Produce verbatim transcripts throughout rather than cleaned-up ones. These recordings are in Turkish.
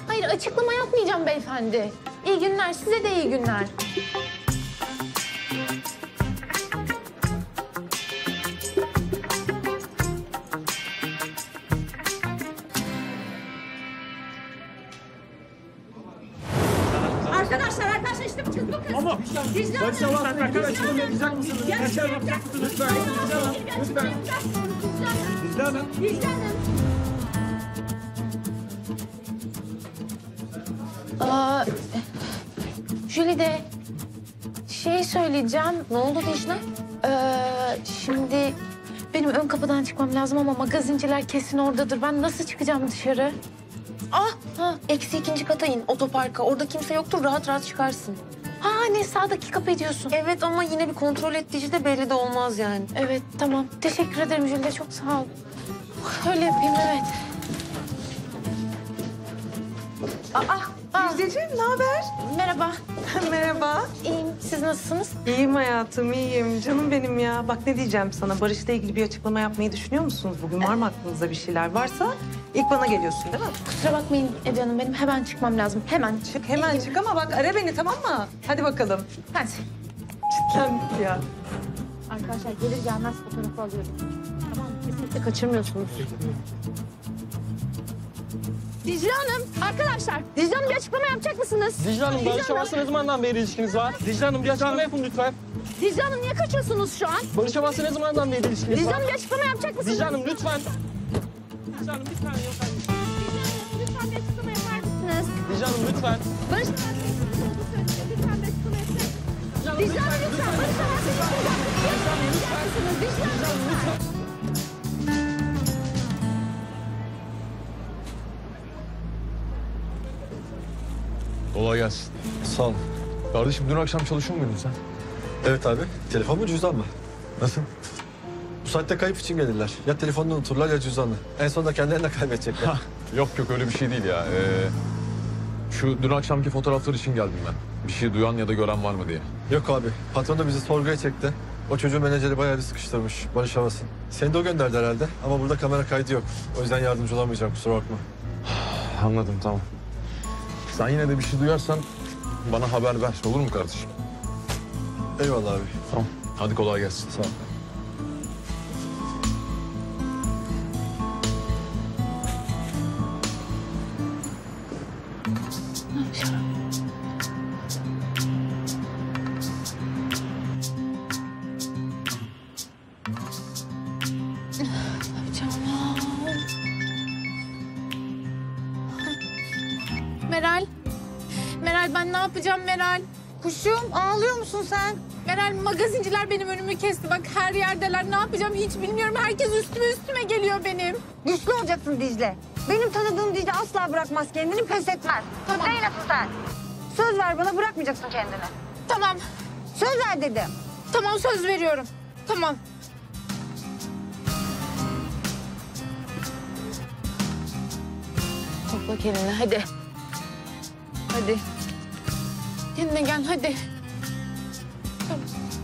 Hayır, açıklama yapmayacağım beyefendi. İyi günler, size de iyi günler. Arkadaşlar, arkadaşlar işte bu kız, bu kız. Ama Dicle Barış Hanım. Havası'nı arkadaşlarım yapacak mısınız? Kaçar yapacak mısınız lütfen? Dicle Hanım, lütfen. Dicle Hanım. Dicle Hanım. Aa, Jülide, şey söyleyeceğim. Ne oldu Dicle? Ee, şimdi benim ön kapıdan çıkmam lazım ama magazinciler kesin oradadır. Ben nasıl çıkacağım dışarı? Ah, ha, eksi ikinci kata in otoparka. Orada kimse yoktur, rahat rahat çıkarsın. Ha ne, sağdaki kapıyı diyorsun. Evet ama yine bir kontrol et Dicle, belli de olmaz yani. Evet, tamam. Teşekkür ederim Jülide, çok sağ ol. Öyle yapayım, evet. Aa, aa. Dicle'ciğim ne haber? Merhaba. Merhaba. İyiyim. Siz nasılsınız? İyiyim hayatım, iyiyim. Canım benim ya. Bak ne diyeceğim sana, Barış'la ilgili bir açıklama yapmayı düşünüyor musunuz bugün? Var mı aklınızda bir şeyler? Varsa ilk bana geliyorsun değil mi? Kusura bakmayın Ece Hanım, benim hemen çıkmam lazım. Hemen. Çık hemen çık ama bak ara beni, tamam mı? Hadi bakalım. Hadi. Çitlendik ya. Arkadaşlar gelir gelmez fotoğrafı alıyorum. Tamam mı? Kesinlikle kaçırmıyorsunuz. Dicle Hanım, arkadaşlar. Dicle Hanım bir açıklama yapacak mısınız? Dicle Hanım, Barış Hanım. Havası ne zamandan beri ilişkiniz var? Dicle Hanım bir açıklama yapın lütfen. Dicle Hanım niye kaçıyorsunuz şu an? Barış Havası ne zamandan beri ilişkiniz Dicle var? Hanım bir açıklama yapacak mısınız? Dicle Hanım lütfen. Dicle Hanım bir saniye yok. Lütfen bir açıklama yapar mısınız? Dicle Hanım lütfen. Barış Havası'nın olduğu söyleyecek. Lütfen bir açıklama yapacak. Dicle Hanım lütfen. Barış Havası'nın olduğu Dicle Hanım lütfen. Kolay gelsin. Sağ ol. Kardeşim dün akşam çalışıyor muydun sen? Evet abi. Telefon mu cüzdan mı? Nasıl? Bu saatte kayıp için gelirler. Ya telefonunu unuturlar ya cüzdanını. En sonunda kendilerine kaybedecekler. Yok yok öyle bir şey değil ya. Ee, şu dün akşamki fotoğraflar için geldim ben. Bir şey duyan ya da gören var mı diye. Yok abi. Patron da bizi sorguya çekti. O çocuğun menajeri bayağı bir sıkıştırmış. Barış Havasın. Seni de o gönderdi herhalde. Ama burada kamera kaydı yok. O yüzden yardımcı olamayacağım. Kusura bakma. Anladım tamam. Sen yine de bir şey duyarsan bana haber ver. Olur mu kardeşim? Eyvallah abi. Tamam. Hadi kolay gelsin. Sağ ol. Canım. Meral. Meral ben ne yapacağım Meral? Kuşum ağlıyor musun sen? Meral magazinciler benim önümü kesti. Bak her yerdeler. Ne yapacağım hiç bilmiyorum. Herkes üstüme üstüme geliyor benim. Güçlü olacaksın Dicle. Benim tanıdığım Dicle asla bırakmaz kendini, pes etmez. Tamam. Zeynep'sin sen. Söz ver bana, bırakmayacaksın kendini. Tamam. Söz ver dedim. Tamam söz veriyorum. Tamam. Topla kendini hadi. Hadi. Kendine gel hadi. Tamam.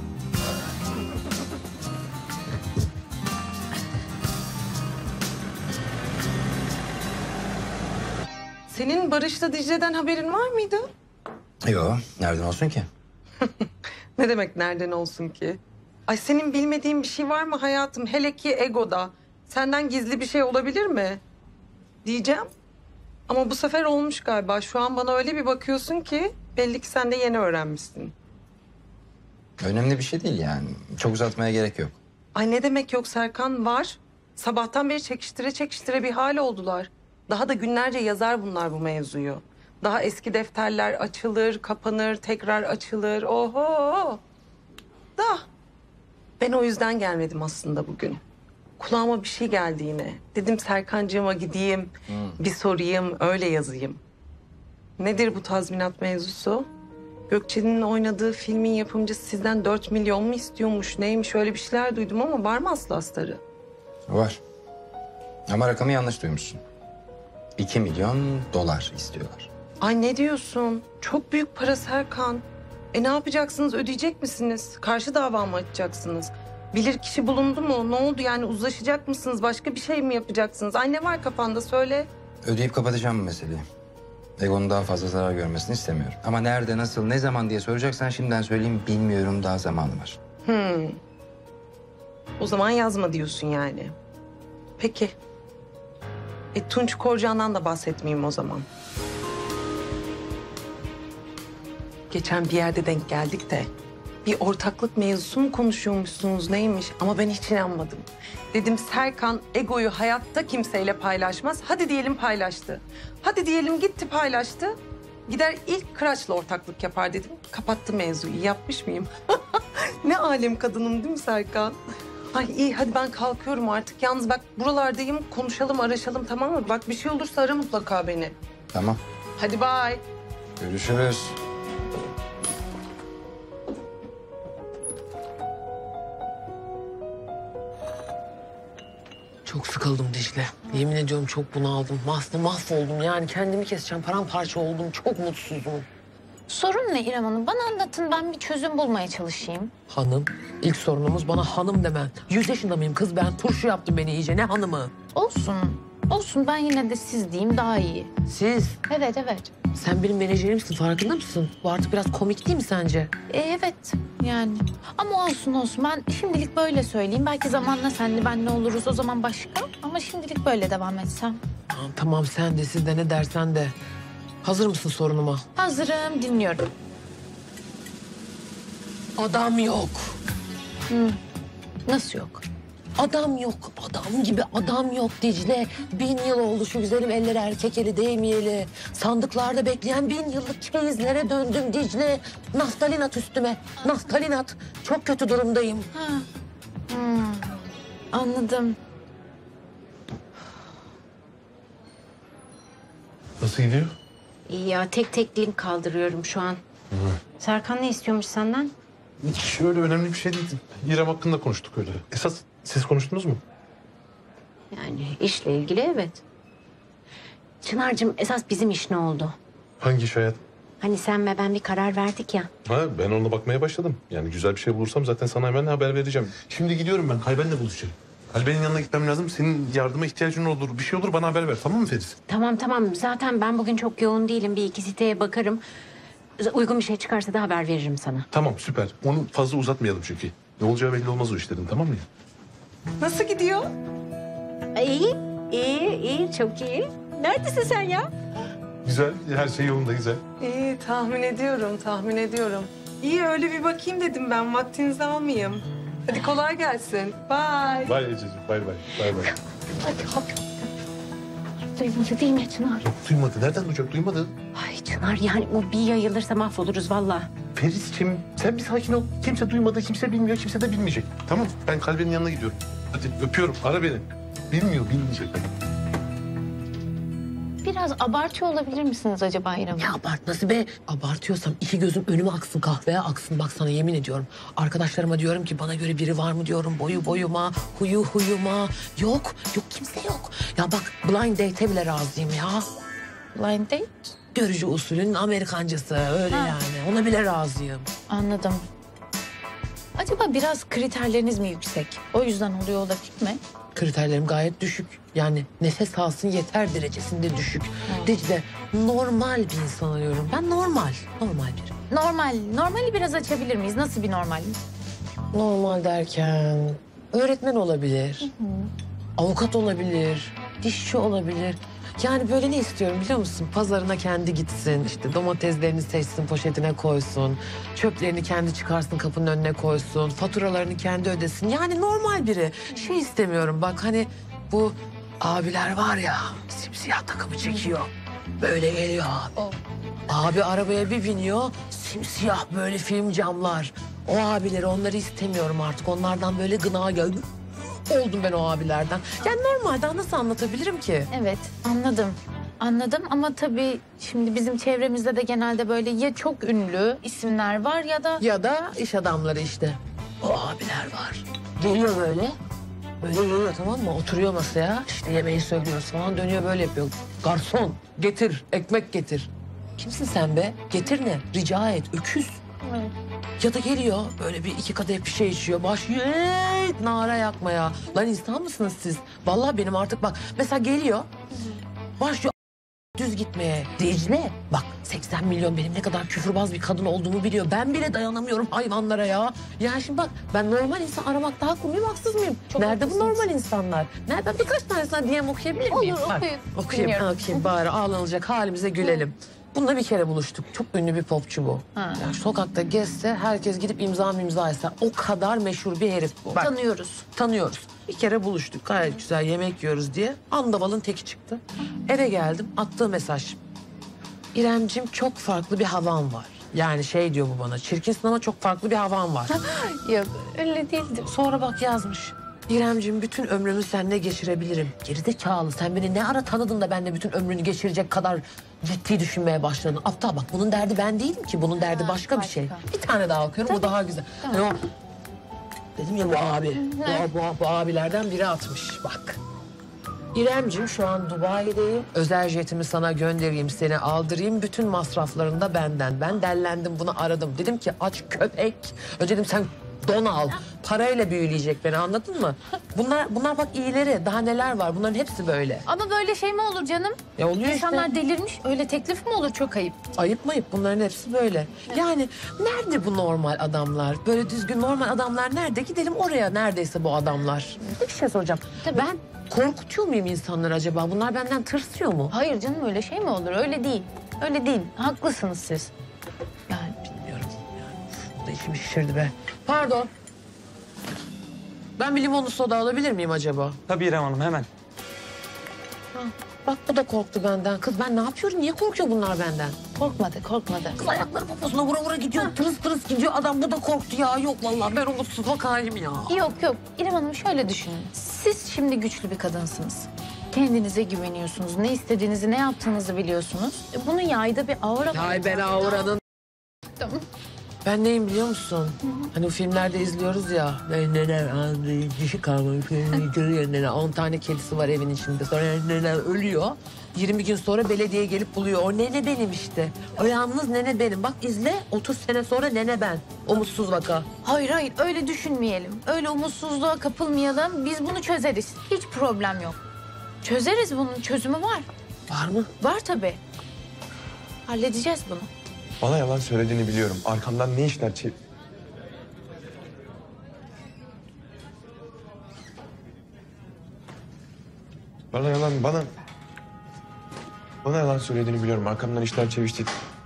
Senin Barış'la Dicle'den haberin var mıydı? Yok, nereden olsun ki? Ne demek nereden olsun ki? Ay senin bilmediğin bir şey var mı hayatım? Hele ki egoda. Senden gizli bir şey olabilir mi? Diyeceğim. Ama bu sefer olmuş galiba. Şu an bana öyle bir bakıyorsun ki belli ki sen de yeni öğrenmişsin. Önemli bir şey değil yani. Çok uzatmaya gerek yok. Ay ne demek yok Serkan, var. Sabahtan beri çekiştire çekiştire bir hal oldular. Daha da günlerce yazar bunlar bu mevzuyu. Daha eski defterler açılır, kapanır, tekrar açılır. Oho! Da ben o yüzden gelmedim aslında bugün. Kulağıma bir şey geldi yine. Dedim Serkancığıma gideyim, bir sorayım, öyle yazayım. Nedir bu tazminat mevzusu? Gökçe'nin oynadığı filmin yapımcısı sizden dört milyon mu istiyormuş, neymiş, öyle bir şeyler duydum ama var mı aslı astarı? Var. Ama rakamı yanlış duymuşsun. İki milyon dolar istiyorlar. Ay ne diyorsun? Çok büyük para Serkan. E ne yapacaksınız, ödeyecek misiniz? Karşı dava mı açacaksınız? Bilirkişi bulundu mu? Ne oldu yani, uzlaşacak mısınız? Başka bir şey mi yapacaksınız? Ay ne var kafanda, söyle. Ödeyip kapatacağım bu meseleyi. Egon'un daha fazla zarar görmesini istemiyorum. Ama nerede, nasıl, ne zaman diye soracaksan şimdiden söyleyeyim, bilmiyorum, daha zamanı var. Hmm. O zaman yazma diyorsun yani. Peki. E, Tunç Korcan'dan da bahsetmeyeyim o zaman. Geçen bir yerde denk geldik de bir ortaklık mevzusu mu konuşuyormuşsunuz neymiş? Ama ben hiç inanmadım. Dedim Serkan egoyu hayatta kimseyle paylaşmaz. Hadi diyelim paylaştı. Hadi diyelim gitti paylaştı. Gider ilk Kıraç'la ortaklık yapar dedim. Kapattı mevzuyu. Yapmış mıyım? Ne alem kadınım değil mi Serkan? Ay iyi hadi ben kalkıyorum artık. Yalnız bak buralardayım. Konuşalım, araşalım tamam mı? Bak bir şey olursa ara mutlaka beni. Tamam, Hadi bye. görüşürüz. Çok sıkıldım Dicle. Yemin ediyorum çok bunaldım. Mahv mahvoldum yani kendimi keseceğim. Paramparça oldum. Çok mutsuzum. Sorun ne İrem Hanım? Bana anlatın, ben bir çözüm bulmaya çalışayım. Hanım. İlk sorunumuz bana hanım demen. Yüz yaşında mıyım kız ben? Turşu yaptım beni iyice. Ne hanımı? Olsun, olsun. Ben yine de siz diyeyim daha iyi. Siz. Evet, evet. Sen benim menajerimsin farkında mısın? Bu artık biraz komik değil mi sence? E, evet, yani. Ama olsun olsun. Ben şimdilik böyle söyleyeyim. Belki zamanla senle benle oluruz. O zaman başka. Ama şimdilik böyle devam etsem. Tamam, tamam sen de siz de ne dersen de. Hazır mısın sorunuma? Hazırım, dinliyorum. Adam yok. Nasıl yok? Adam yok. Adam gibi adam yok Dicle. Bin yıl oldu şu güzelim ellere erkek eli değmeyeli. Sandıklarda bekleyen bin yıllık çeyizlere döndüm Dicle. Naftalin at üstüme. Naftalin at. Çok kötü durumdayım. Ha. Hmm. Anladım. Nasıl gidiyor? İyi ya tek tek link kaldırıyorum şu an. Serkan ne istiyormuş senden? Hiç öyle önemli bir şey değildi. İrem hakkında konuştuk öyle. Esas siz konuştunuz mu? Yani işle ilgili evet. Çınar'cığım esas bizim iş ne oldu? Hangi iş hayat? Hani sen ve ben bir karar verdik ya. Ha, ben ona bakmaya başladım. Yani güzel bir şey bulursam zaten sana hemen haber vereceğim. Şimdi gidiyorum ben. Kalben'le buluşacağım. Kalben'in yanına gitmem lazım. Senin yardıma ihtiyacın olur. Bir şey olur bana haber ver. Tamam mı Feriz? Tamam tamam zaten ben bugün çok yoğun değilim. Bir iki siteye bakarım. Uygun bir şey çıkarsa da haber veririm sana. Tamam süper. Onu fazla uzatmayalım çünkü. Ne olacağı belli olmaz o işlerin tamam mı? Nasıl gidiyor? İyi, iyi, iyi, çok iyi. Neredesin sen ya? Güzel. Her şey yolunda güzel. İyi tahmin ediyorum, tahmin ediyorum. İyi öyle bir bakayım dedim ben. Vaktinizi almayayım. Hadi kolay gelsin. Bye. Bay Ececiğim. Bay bay. Bay bay. Hadi hop. Duymadı değil mi Çınar? Yok duymadı. Nereden duyacak? Duymadı. Ay Çınar yani o bir yayılırsa mahvoluruz vallahi. Ferizciğim sen bir sakin ol. Kimse duymadı, kimse bilmiyor, kimse de bilmeyecek. Tamam ben Kalben'in yanına gidiyorum. Hadi öpüyorum. Ara beni. Bilmiyor, bilmeyecek. Biraz abartıyor olabilir misiniz acaba İrem Hanım? Ya abartması be. Abartıyorsam iki gözüm önüme aksın kahveye aksın. Bak sana yemin ediyorum. Arkadaşlarıma diyorum ki bana göre biri var mı diyorum. Boyu boyuma, huyu huyuma. Yok, yok kimse yok. Ya bak blind date'e bile razıyım ya. Blind date? Görücü usulünün Amerikancası öyle Ha. yani. Ona bile razıyım. Anladım. Acaba biraz kriterleriniz mi yüksek? O yüzden oluyor olabilir mi? Kriterlerim gayet düşük. Yani nefes alsın yeter derecesinde düşük. Dicle normal bir insan arıyorum. Ben normal, normal biri. Normal. Normali biraz açabilir miyiz? Nasıl bir normal? Normal derken öğretmen olabilir, avukat olabilir, dişçi olabilir. Yani böyle ne istiyorum biliyor musun? Pazarına kendi gitsin, işte domateslerini seçsin, poşetine koysun. Çöplerini kendi çıkarsın, kapının önüne koysun. Faturalarını kendi ödesin. Yani normal biri. Şey istemiyorum bak hani bu abiler var ya simsiyah takımı çekiyor. Böyle geliyor abi. Abi arabaya bir biniyor, simsiyah böyle film camlar. O abileri, onları istemiyorum artık. Onlardan böyle gına geldi. Oldum ben o abilerden. Yani normalde nasıl anlatabilirim ki? Evet, anladım. Anladım ama tabii şimdi bizim çevremizde de genelde böyle ya çok ünlü isimler var ya da... Ya da iş adamları işte. O abiler var. Geliyor böyle. Böyle geliyor tamam mı? Oturuyor masaya. İşte yemeği söylüyoruz falan. Dönüyor böyle yapıyor. Garson getir, ekmek getir. Kimsin sen be? Getir ne? Rica et, öküz. Evet. Ya da geliyor böyle bir iki kadeh bir şey içiyor. Başlıyor "Eeey!" nara yakmaya. Lan insan mısınız siz? Vallahi benim artık bak. Mesela geliyor. Başlıyor düz düz gitmeye. Dicle bak seksen milyon benim ne kadar küfürbaz bir kadın olduğumu biliyor. Ben bile dayanamıyorum hayvanlara ya. Yani şimdi bak ben normal insan aramakta haklı mıyım haksız mıyım? Çok Nerede bu haklısınız. normal insanlar? Nereden birkaç tanesine D M okuyabilir miyim? Olur, Bak, okuyun. Okuyayım, Dinliyorum. okuyayım bari ağlanılacak halimize gülelim. Bununla bir kere buluştuk. Çok ünlü bir popçu bu. Ha. Yani sokakta gezse herkes gidip imza imza etse. O kadar meşhur bir herif bu. Bak, Tanıyoruz. tanıyoruz. Bir kere buluştuk. Gayet güzel yemek yiyoruz diye. Andavalın teki çıktı. Eve geldim. Attığı mesaj. İremcim çok farklı bir havan var. Yani şey diyor bu bana. Çirkinsin ama çok farklı bir havan var. Yok öyle değildir. Sonra bak yazmış. İremcim bütün ömrümü seninle geçirebilirim. Gerizekalı sen beni ne ara tanıdın da benimle bütün ömrünü geçirecek kadar ciddi düşünmeye başladın. Aptal bak bunun derdi ben değilim ki. Bunun derdi Ha, başka, bir başka. şey. Bir tane daha okuyorum o daha güzel. Hani o, dedim ya bu abi. Bu, bu, bu abilerden biri atmış bak. İremcim şu an Dubai'deyim. Özel jetimi sana göndereyim, seni aldırayım. Bütün masraflarını da benden. Ben dellendim bunu aradım. Dedim ki aç köpek. Önce dedim sen don al. Parayla büyüleyecek beni anladın mı? Bunlar bunlar bak iyileri. Daha neler var? Bunların hepsi böyle. Ama böyle şey mi olur canım? Ya oluyor işte. İnsanlar delirmiş. Öyle teklif mi olur? Çok ayıp. Ayıp mayıp bunların hepsi böyle. Yani nerede bu normal adamlar? Böyle düzgün normal adamlar nerede? Gidelim oraya neredeyse bu adamlar. Bir şey soracağım. Tabii. Ben korkutuyor muyum insanları acaba? Bunlar benden tırsıyor mu? Hayır canım öyle şey mi olur? Öyle değil. Öyle değil. Haklısınız siz. Yani bilmiyorum. Yani, bu da içimi şişirdi be. Pardon. Ben bir limonlu soda alabilir miyim acaba? Tabii İrem Hanım hemen. Ha, bak bu da korktu benden. Kız ben ne yapıyorum? Niye korkuyor bunlar benden? Korkmadı, korkmadı. Kız ayakları poposuna vura vura gidiyor. Tırıs tırıs gidiyor. Adam bu da korktu ya. Yok vallahi ben umutsuz vakayım ya. Yok yok. İrem Hanım şöyle düşünün. Siz şimdi güçlü bir kadınsınız. Kendinize güveniyorsunuz. Ne istediğinizi, ne yaptığınızı biliyorsunuz. E, bunun yayda bir aura var. Ay ben auranın. Tamam. Ben neyim biliyor musun? Hani o filmlerde izliyoruz ya. Neler dişi kalmış. Neler on tane kedisi var evin içinde. Sonra neler ölüyor. yirmi gün sonra belediye gelip buluyor. O nene benim işte. O yalnız nene benim. Bak izle otuz sene sonra nene ben. O mutsuz vaka. Hayır hayır öyle düşünmeyelim. Öyle umutsuzluğa kapılmayalım. Biz bunu çözeriz. Hiç problem yok. Çözeriz bunun çözümü var. Var mı? Var tabii. Halledeceğiz bunu. Bana yalan söylediğini biliyorum. Arkamdan ne işler çev... Bana yalan, bana... Bana yalan söylediğini biliyorum. Arkamdan işler çevişti.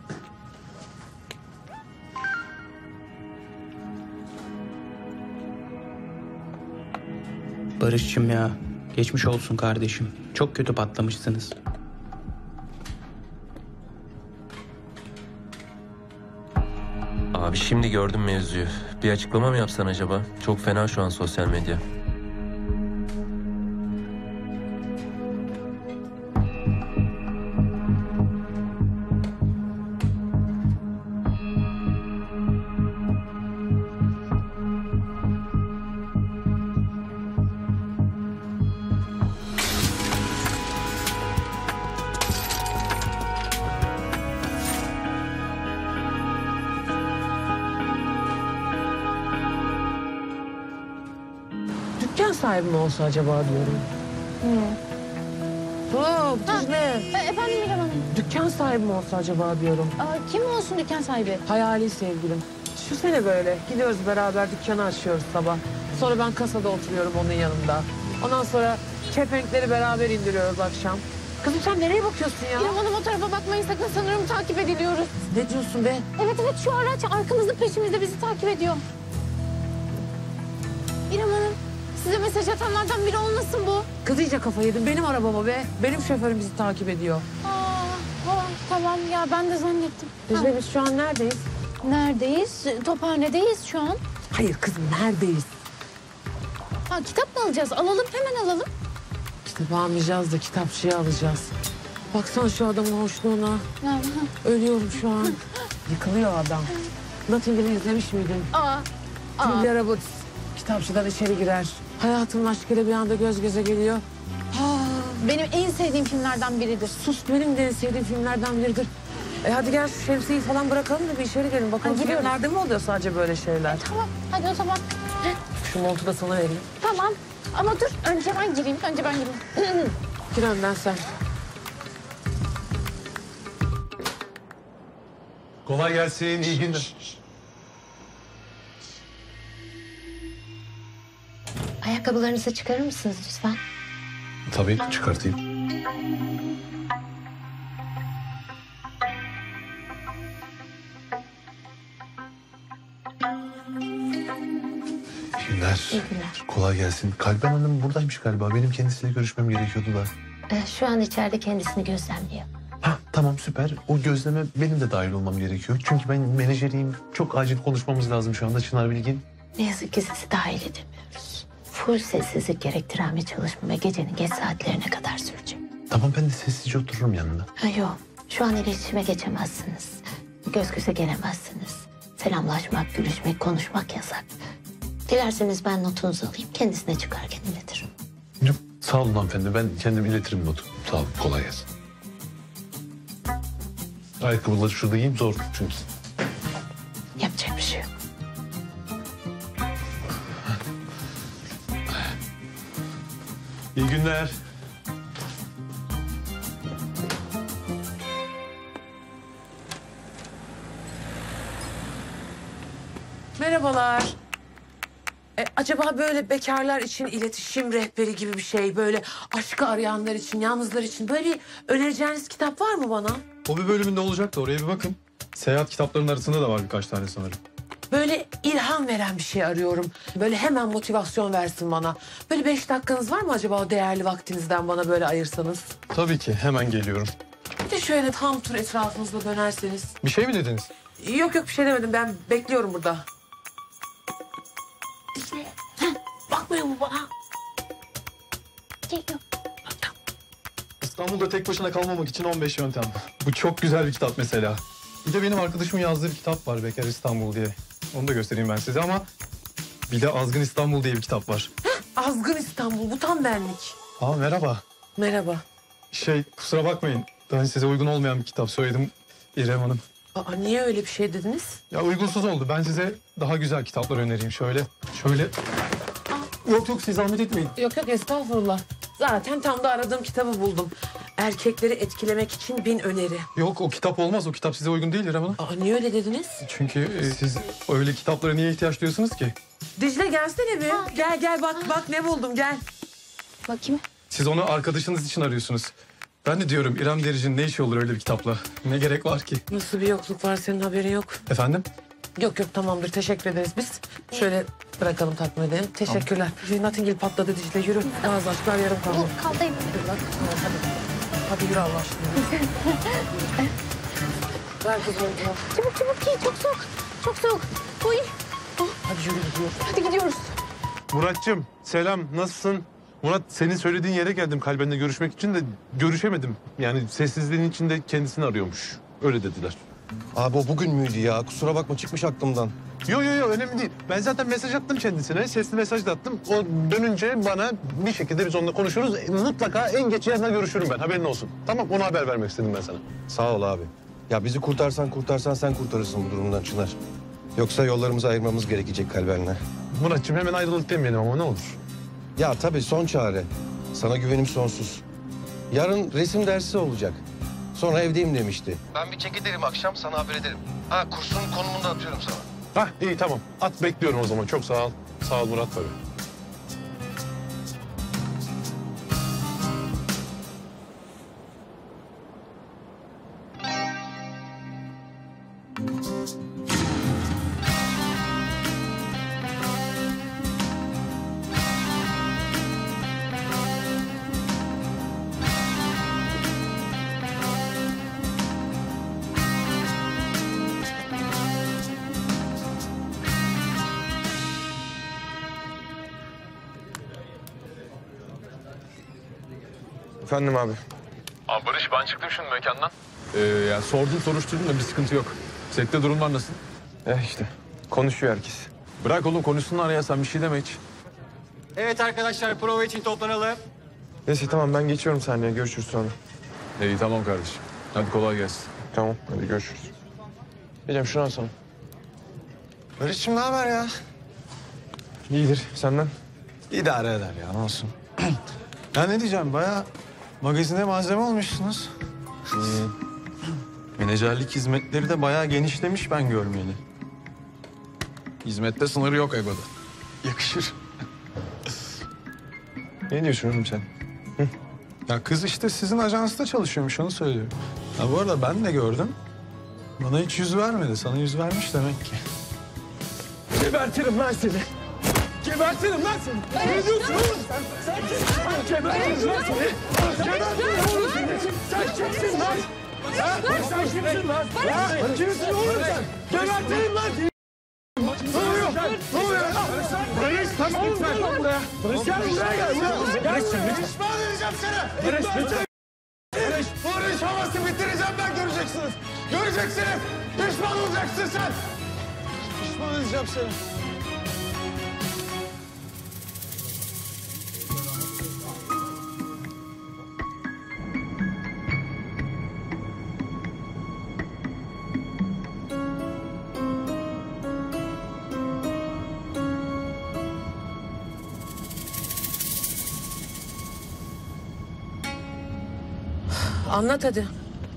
Barış'cığım ya. Geçmiş olsun kardeşim. Çok kötü patlamışsınız. Abi şimdi gördüm mevzuyu. Bir açıklama mı yapsan acaba? Çok fena şu an sosyal medya. Dükkan sahibi mi olsa acaba diyorum. Hop, Dicle. E, efendim İrem Hanım. Dükkan sahibi mi olsa acaba diyorum. Aa, kim olsun dükkan sahibi? Hayali sevgilim. Şu sene böyle gidiyoruz beraber dükkanı açıyoruz sabah. Sonra ben kasada oturuyorum onun yanında. Ondan sonra kepenkleri beraber indiriyoruz akşam. Kızım sen nereye bakıyorsun ya? İrem Hanım o tarafa bakmayın sakın sanırım takip ediliyoruz. Ne diyorsun be? Evet evet şu araç arkamızda peşimizde bizi takip ediyor. İrem Hanım size mesaj atanlardan biri olmasın bu? Kız iyice kafayı yedin. Benim arabama be. Benim şoförüm bizi takip ediyor. Aa, aa, tamam ya ben de zannettim. Dicle biz şu an neredeyiz? Neredeyiz? Tophanedeyiz şu an. Hayır kızım neredeyiz? Ha, kitap mı alacağız? Alalım hemen alalım. Kitap almayacağız da kitapçıyı alacağız. Baksana şu adamın hoşluğuna. Ha, Ölüyorum şu an. Yıkılıyor adam. Nottingham'ı izlemiş miydin? Aa, aa. Julia Roberts kitapçıdan içeri girer. Hayatının aşkıyla bir anda göz göze geliyor. Benim en sevdiğim filmlerden biridir. Sus benim de en sevdiğim filmlerden biridir. E hadi gel şu şemsiyeyi falan bırakalım da bir içeri gelin. Bakalım Hadi gidiyoruz. filmlerde mi oluyor sadece böyle şeyler? Tamam hadi o zaman. Şu montu da sana vereyim. Tamam ama dur önce ben gireyim. Önce ben gireyim. Gir önden sen. Kolay gelsin, iyi günler. Ayakkabılarınızı çıkarır mısınız lütfen? Tabii çıkartayım. İyi günler. İyi günler. Kolay gelsin. Kalben Hanım buradaymış galiba. Benim kendisiyle görüşmem gerekiyordu da. Ee, şu an içeride kendisini gözlemliyor. Ha tamam süper. O gözleme benim de dahil olmam gerekiyor. Çünkü ben menajeriyim. Çok acil konuşmamız lazım şu anda Çınar Bilgin. Ne yazık ki sizi dahil edemiyoruz. Full sessizlik gerektiren bir çalışma ve gecenin geç saatlerine kadar sürecek. Tamam ben de sessizce otururum yanında. Ha, yok. Şu an iletişime geçemezsiniz. Göz göze gelemezsiniz. Selamlaşmak, gülüşmek, konuşmak yasak. Dilerseniz ben notunuzu alayım. Kendisine çıkarken iletirim. Yok, sağ olun hanımefendi. Ben kendim iletirim notu. Sağ olun. Kolay gelsin. Ayakkabıları şurada giyeyim zor çünkü. Yapacak bir şey yok. İyi günler. Merhabalar. E, acaba böyle bekarlar için iletişim rehberi gibi bir şey, böyle aşkı arayanlar için, yalnızlar için böyle bir önereceğiniz kitap var mı bana? Hobi bölümünde olacak da oraya bir bakın. Seyahat kitaplarının arasında da var birkaç tane sanırım. Böyle ilham veren bir şey arıyorum. Böyle hemen motivasyon versin bana. Böyle beş dakikanız var mı acaba o değerli vaktinizden bana böyle ayırsanız? Tabii ki hemen geliyorum. Bir de şöyle tam tur etrafınızda dönerseniz. Bir şey mi dediniz? Yok yok bir şey demedim, ben bekliyorum burada. Heh, bakmıyor mu bana? Geliyor. İstanbul'da tek başına kalmamak için on beş yöntem. Bu çok güzel bir kitap mesela. Bir de benim arkadaşımın yazdığı bir kitap var Bekar İstanbul diye. Onu da göstereyim ben size ama bir de Azgın İstanbul diye bir kitap var. Heh, Azgın İstanbul, bu tam benlik. Aa merhaba. Merhaba. Şey kusura bakmayın. Ben size uygun olmayan bir kitap söyledim İrem Hanım. Aa, niye öyle bir şey dediniz? Ya uygunsuz oldu. Ben size daha güzel kitaplar önereyim. Şöyle, şöyle. Yok yok siz zahmet etmeyin. Yok yok estağfurullah. Zaten tam da aradığım kitabı buldum. Erkekleri etkilemek için bin öneri. Yok o kitap olmaz. O kitap size uygun değil İrem Hanım. Aa, niye öyle dediniz? Çünkü e, siz öyle kitaplara niye ihtiyaç duyuyorsunuz ki? Dicle gelsene bir. Gel gel bak bak ne buldum gel. Bakayım. Siz onu arkadaşınız için arıyorsunuz. Ben de diyorum İrem Derici'nin ne işi olur öyle bir kitapla? Ne gerek var ki? Nasıl bir yokluk var senin haberin yok. Efendim? Yok yok tamamdır teşekkür ederiz biz. Şöyle bırakalım takdim edelim. Teşekkürler. Tamam. Notting patladı Dicle yürü. Ağız aşklar yarım kaldı. Bu kaldayım. Bak, hadi. Hadi yürü Allah aşkına. Ver kızım. Çabuk çabuk giy. Çok soğuk. Çok soğuk. Uy. Oh. Hadi yürü gidiyoruz. Hadi gidiyoruz. Muratcığım selam nasılsın? Murat senin söylediğin yere geldim Kalben'le görüşmek için de görüşemedim. Yani sessizliğin içinde kendisini arıyormuş. Öyle dediler. Abi o bugün müydü ya? Kusura bakma çıkmış aklımdan. Yo yo yo önemli değil. Ben zaten mesaj attım kendisine. Sesli mesaj da attım. O dönünce bana bir şekilde biz onunla konuşuruz. Mutlaka en geç yarına görüşürüm ben. Haberin olsun. Tamam ona haber vermek istedim ben sana. Sağ ol abi. Ya bizi kurtarsan kurtarsan sen kurtarırsın bu durumdan Çınar. Yoksa yollarımızı ayırmamız gerekecek Kalben'le. Muratcığım hemen ayrılık demeyelim ama ne olur. Ya tabii son çare. Sana güvenim sonsuz. Yarın resim dersi olacak. Sonra evdeyim demişti. Ben bir çek ederim akşam sana haber ederim. Ha kursun konumunu da atıyorum sana. Hah iyi tamam. At bekliyorum o zaman. Çok sağ ol. Sağ ol Murat tabii. Efendim abi. Abi Barış ben çıktım şimdi mekandan. Ee, yani sordum soruşturdum da bir sıkıntı yok. Sette durumlar nasıl? Eh işte konuşuyor herkes. Bırak oğlum konuşsunlar ya sen bir şey deme hiç. Evet arkadaşlar prova için toplanalım. Neyse tamam ben geçiyorum sahneye. Görüşürüz sonra. İyi tamam kardeşim. Hadi kolay gelsin. Tamam hadi görüşürüz. Diyeceğim şunu al sana. Barış'cığım ne haber ya? İyidir senden. İdare eder ya ne olsun. Ya ne diyeceğim bayağı magazine malzeme olmuşsunuz. Ee, Menajerlik hizmetleri de bayağı genişlemiş ben görmeyeli. Hizmette sınırı yok Ego'da. Yakışır. Ne diyorsun oğlum sen? Ya kız işte sizin ajansta çalışıyormuş, onu söylüyorum. Ha bu arada ben de gördüm. Bana hiç yüz vermedi. Sana yüz vermiş demek ki. Gebertirim lan seni. Gebertirim lan seni. Ne diyorsun oğlum sen? Sen kimsin? Gebertirim lan seni. Gebertirim oğlum seni. Sen kimsin lan? Ha? Sen kimsin lan? Ha? Kimsin oğlum sen? Gebertirim lan seni. Ne oluyor? Ne oluyor lan? Barış tamam lütfen. Buraya. Barış gel buraya gel. Barış pişman edeceğim seni. Barış lütfen. Barış. Barış havası bitireceğim ben, göreceksiniz. Göreceksiniz. Pişman olacaksın sen. Pişman edeceğim seni. Anlat hadi.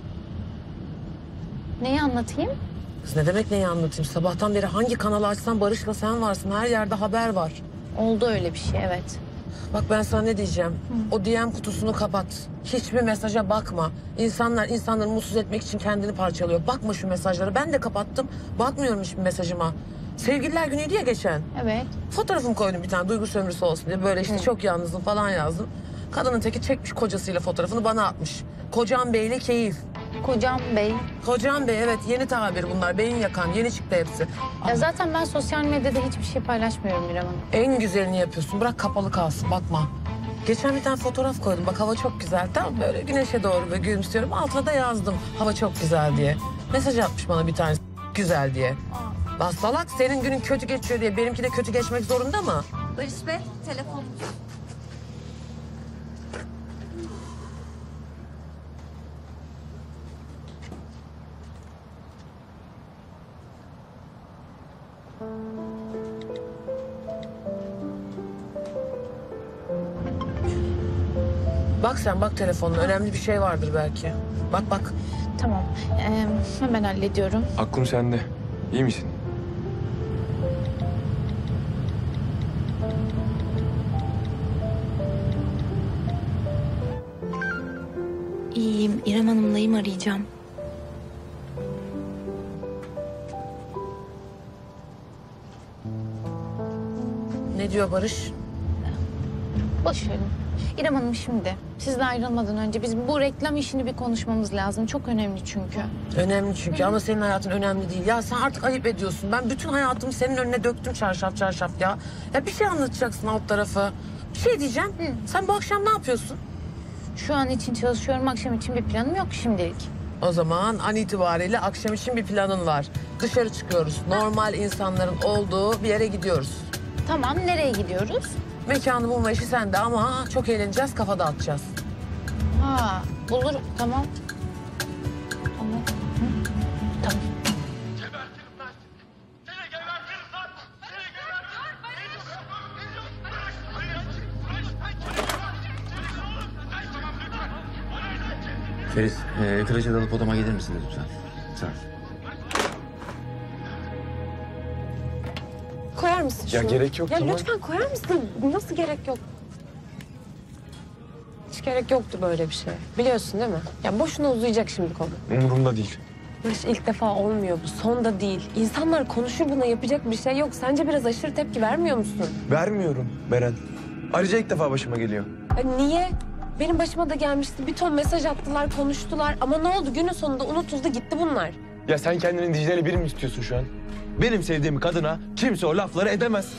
Neyi anlatayım? Kız ne demek neyi anlatayım? Sabahtan beri hangi kanalı açsam Barış'la sen varsın. Her yerde haber var. Oldu öyle bir şey, evet. Bak ben sana ne diyeceğim. O D M kutusunu kapat. Hiçbir mesaja bakma. İnsanlar insanları mutsuz etmek için kendini parçalıyor. Bakma şu mesajlara. Ben de kapattım. Bakmıyorum hiçbir mesajıma. Sevgililer günüydü ya geçen. Evet. Fotoğrafımı koydum bir tane duygu sömürüsü olsun diye. Böyle işte Hı. çok yalnızım falan yazdım. Kadının teki çekmiş kocasıyla fotoğrafını bana atmış. Kocam Bey'le keyif. Kocam Bey. Kocam Bey, evet, yeni tabir bunlar. Beyin yakan, yeni çıktı hepsi. Ya zaten ben sosyal medyada hiçbir şey paylaşmıyorum İrem Hanım. En güzelini yapıyorsun. Bırak kapalı kalsın, bakma. Geçen bir tane fotoğraf koydum. Bak hava çok güzel. Tam böyle güneşe doğru böyle gülümsüyorum. Altına da yazdım. Hava çok güzel diye. Mesaj atmış bana bir tanesi. Güzel diye. Lan salak, senin günün kötü geçiyor diye benimki de kötü geçmek zorunda mı? Barış Bey, telefon. Bak sen bak telefonuna. Önemli bir şey vardır belki. Bak bak. Tamam, ee, hemen hallediyorum. Aklım sende. İyi misin? İyiyim. İrem Hanım'layım, arayacağım. Ne diyor Barış? Boş verin. İrem Hanım şimdi, sizle ayrılmadan önce biz bu reklam işini bir konuşmamız lazım. Çok önemli çünkü. Önemli çünkü ama senin hayatın önemli değil. Ya sen artık ayıp ediyorsun. Ben bütün hayatımı senin önüne döktüm çarşaf çarşaf ya. Ya bir şey anlatacaksın alt tarafı. Bir şey diyeceğim. Hı. Sen bu akşam ne yapıyorsun? Şu an için çalışıyorum. Akşam için bir planım yok şimdilik. O zaman an itibariyle akşam için bir planın var. Dışarı çıkıyoruz. Normal insanların olduğu bir yere gidiyoruz. Tamam, nereye gidiyoruz? Mekanı bulma işi sende ama çok eğleneceğiz, kafa dağıtacağız. Ha, olur, tamam. Tamam. Hı. Tamam. Feris, e, tıraşa dalıp odama gelir misiniz lütfen? Sağ ol. Koyar mısın şunu? Ya gerek yok, Ya tamam. lütfen koyar mısın? Nasıl gerek yok? Hiç gerek yoktu böyle bir şey. Biliyorsun değil mi? Ya boşuna uzayacak şimdi konu. Umurumda değil. Barış, ilk defa olmuyor bu. Son da değil. İnsanlar konuşur, buna yapacak bir şey yok. Sence biraz aşırı tepki vermiyor musun? Vermiyorum Beren. Ayrıca ilk defa başıma geliyor. Ya niye? Benim başıma da gelmişti. Bir ton mesaj attılar, konuştular. Ama ne oldu? Günün sonunda unutuldu gitti bunlar. Ya sen kendini Dicle'yle biri mi tutuyorsun şu an? Benim sevdiğim kadına kimse o lafları edemez.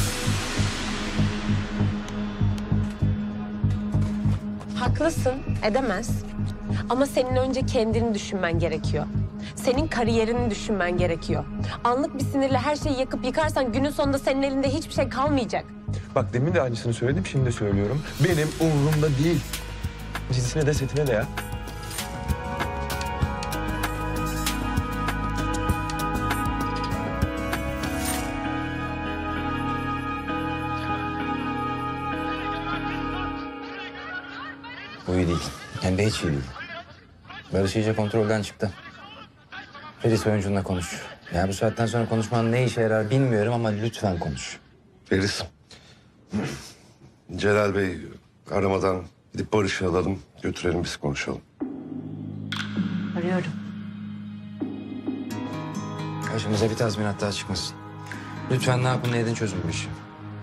Haklısın, edemez. Ama senin önce kendini düşünmen gerekiyor. Senin kariyerini düşünmen gerekiyor. Anlık bir sinirle her şeyi yakıp yıkarsan günün sonunda senin elinde hiçbir şey kalmayacak. Bak demin de aynısını söyledim, şimdi de söylüyorum. Benim umurumda değil. Cinsine de setine de ya. Bu iyi değil. Hem de hiç iyi değil. Barış iyice kontrolden çıktı. Feris oyuncunla konuş. Ya bu saatten sonra konuşmanın ne işe yarar bilmiyorum ama lütfen konuş. Feris. Celal Bey aramadan gidip Barış'ı alalım, götürelim biz konuşalım. Arıyorum. Karşımıza bir tazminat daha çıkmasın. Lütfen ne yapın ne edin çözün bu işi.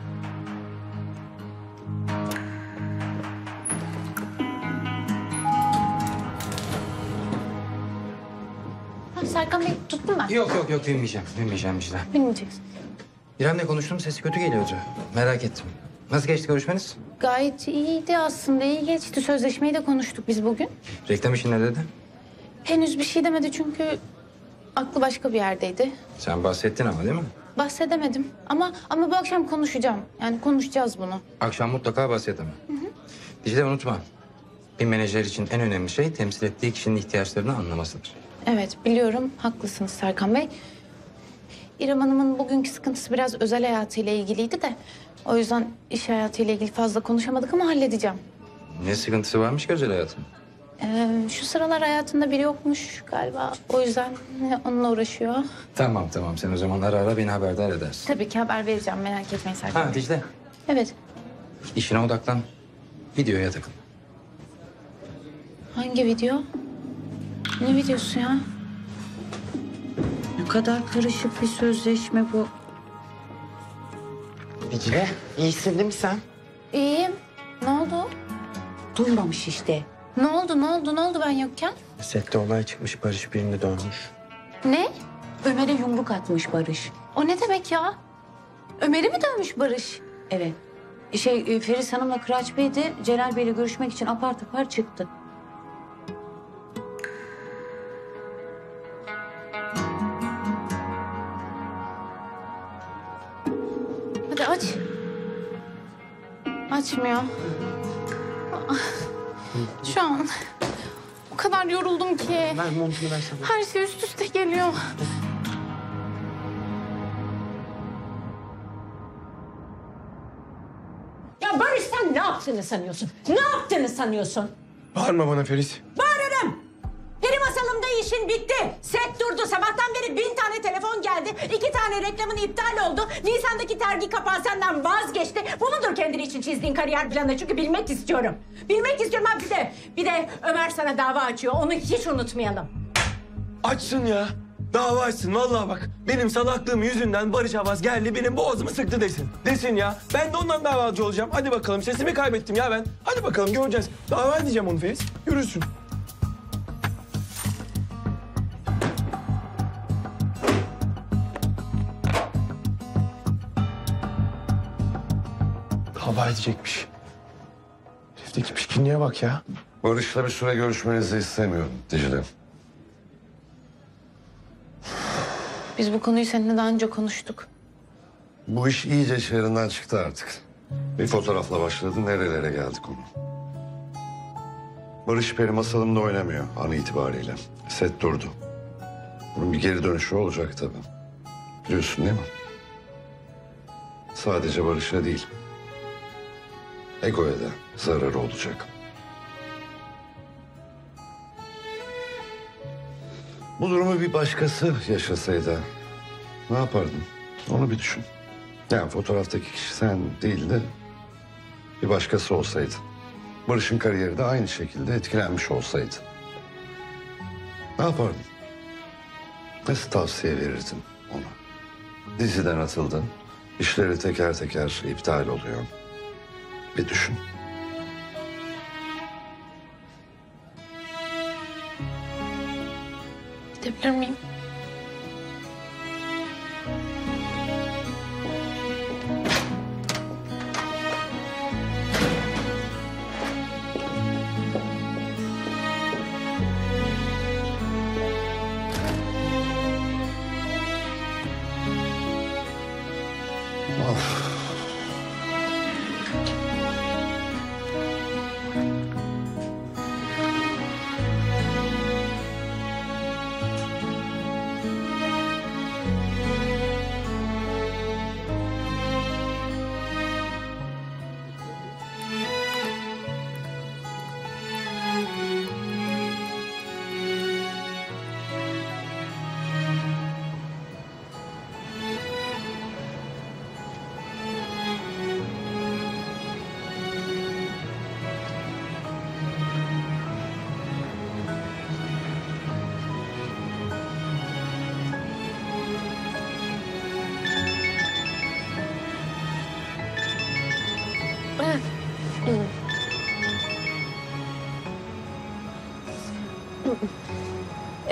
Ha, Serkan Bey tuttum ben. Yok yok yok binmeyeceğim. Binmeyeceğim işte. Bilmeyeceksin. İrem'le konuştum sesi kötü geliyordu. Merak ettim. Nasıl geçti görüşmeniz? Gayet iyiydi aslında. İyi geçti. Sözleşmeyi de konuştuk biz bugün. Reklam işi ne dedi? Henüz bir şey demedi çünkü aklı başka bir yerdeydi. Sen bahsettin ama değil mi? Bahsedemedim ama ama bu akşam konuşacağım. Yani konuşacağız bunu. Akşam mutlaka bahset ama. Dicle unutma. Bir menajer için en önemli şey temsil ettiği kişinin ihtiyaçlarını anlamasıdır. Evet biliyorum. Haklısınız Serkan Bey. İrem Hanım'ın bugünkü sıkıntısı biraz özel hayatıyla ilgiliydi de... ...o yüzden iş hayatıyla ilgili fazla konuşamadık ama halledeceğim. Ne sıkıntısı varmış ki özel hayatın? Ee, şu sıralar hayatında biri yokmuş galiba. O yüzden onunla uğraşıyor. Tamam tamam sen o zaman ara ara beni haberdar edersin. Tabii ki haber vereceğim. Merak etmeyin Serkan Ha Bey. Dicle Evet. işine odaklan. Videoya takıl. Hangi video? Ne videosu ya? Ne kadar karışık bir sözleşme bu. Dicle, iyisin değil mi sen? İyiyim. Ne oldu? Duymamış işte. Ne oldu? Ne oldu? Ne oldu ben yokken? Sette olay çıkmış, Barış birini dönmüş. Ne? Ömer'e yumruk atmış Barış. O ne demek ya? Ömer'i mi dövmüş Barış? Evet. Şey e, Feris Hanım'la Kıraç Bey de Celal Bey'le görüşmek için apar topar çıktı. Hadi aç. Açmıyor. Ah, şu an o kadar yoruldum ki. Ver montunu ver sana. Her şey üst üste geliyor. Ya Barış sen ne yaptığını sanıyorsun? Ne yaptığını sanıyorsun? Bağırma bana Feris. Bağırırım. Peri masalımda işin bitti. Set durdu. Sabahtan beri bin tane telefon geldi. İki tane reklamın iptal oldu. Nisan'daki tergi kapağı senden vazgeçti. Bu mudur kendin için çizdiğin kariyer planı? Çünkü bilmek istiyorum. Bilmek istiyorum. Ha bir de, bir de Ömer sana dava açıyor. Onu hiç unutmayalım. Açsın ya. Dava açsın vallahi bak. Benim salaklığım yüzünden Barış Avaz geldi benim boğazımı sıktı desin. Desin ya. Ben de ondan davacı olacağım. Hadi bakalım sesimi kaybettim ya ben. Hadi bakalım göreceğiz. Dava edeceğim onu Feris. Yürüsün. Dava edecekmiş. Herifteki pişkinliğe bak ya. Barış'la bir süre görüşmenizi istemiyorum Dicle. Biz bu konuyu seninle daha önce konuştuk. Bu iş iyice çığırından çıktı artık. Bir fotoğrafla başladı, nerelere geldi konu. Barış Peri masalımda oynamıyor an itibariyle. Set durdu. Bunun bir geri dönüşü olacak tabii. Biliyorsun değil mi? Sadece Barış'a değil. Ego'ya da zararı olacak. Bu durumu bir başkası yaşasaydı ne yapardın? Onu bir düşün. Yani fotoğraftaki kişi sen değil de bir başkası olsaydı. Barış'ın kariyeri de aynı şekilde etkilenmiş olsaydı. Ne yapardın? Nasıl tavsiye verirdin ona? Diziden atıldın. İşleri teker teker iptal oluyor. Bir düşün. Gidebilir miyim?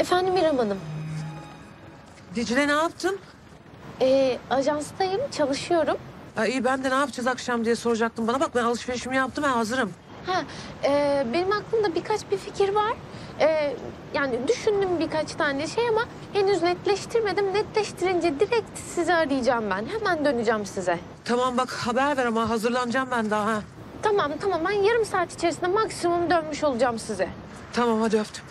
Efendim İrem Hanım. Dicle ne yaptın? Ee, ajanstayım, çalışıyorum. Ha, iyi ben de ne yapacağız akşam diye soracaktım. Bana bak ben alışverişimi yaptım, ben hazırım. Ha, e, benim aklımda birkaç bir fikir var. E, yani düşündüm birkaç tane şey ama henüz netleştirmedim. Netleştirince direkt sizi arayacağım ben. Hemen döneceğim size. Tamam bak haber ver ama hazırlanacağım ben daha. Ha. Tamam tamam ben yarım saat içerisinde maksimum dönmüş olacağım size. Tamam hadi öptüm.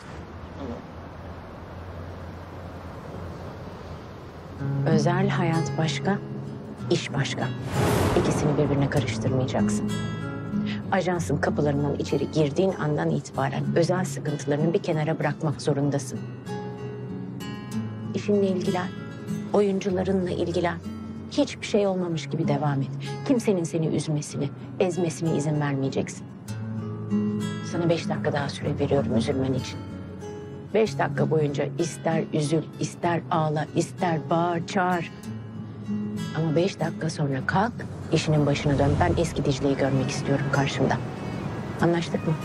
Özel hayat başka, iş başka. İkisini birbirine karıştırmayacaksın. Ajansın kapılarından içeri girdiğin andan itibaren özel sıkıntılarını bir kenara bırakmak zorundasın. İşinle ilgilen, oyuncularınla ilgilen. Hiçbir şey olmamış gibi devam et. Kimsenin seni üzmesini, ezmesine izin vermeyeceksin. Sana beş dakika daha süre veriyorum üzülmen için. Beş dakika boyunca ister üzül, ister ağla, ister bağır, çağır. Ama beş dakika sonra kalk, işinin başına dön. Ben eski Dicle'yi görmek istiyorum karşımda. Anlaştık mı?